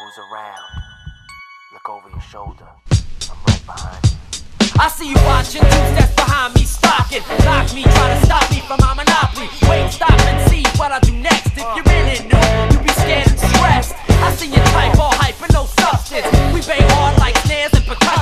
who's around. Look over your shoulder. I'm right behind you. I see you watching, two steps behind me, stalking. Knock me, try to stop me from my monopoly. Wait, stop and see what I do next. If you're in it new, you be scared and stressed. I see you type all hype and no substance. We bang hard like snares and percussion.